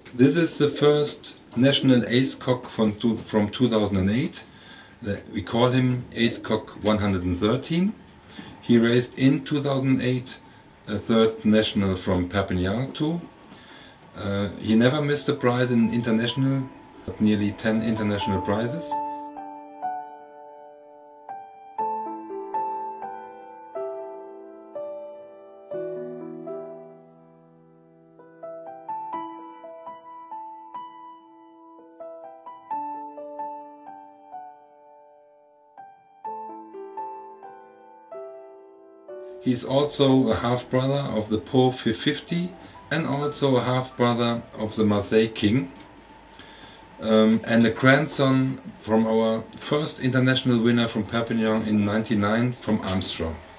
This is the first national ace cock from 2008. We call him Ace Cock 113. He raced in 2008 a third national from Perpignan too. He never missed a prize in international, nearly 10 international prizes. He's also a half-brother of the Pau 550 and also a half-brother of the Marseille King, and a grandson from our first international winner from Perpignan in '99 from Armstrong.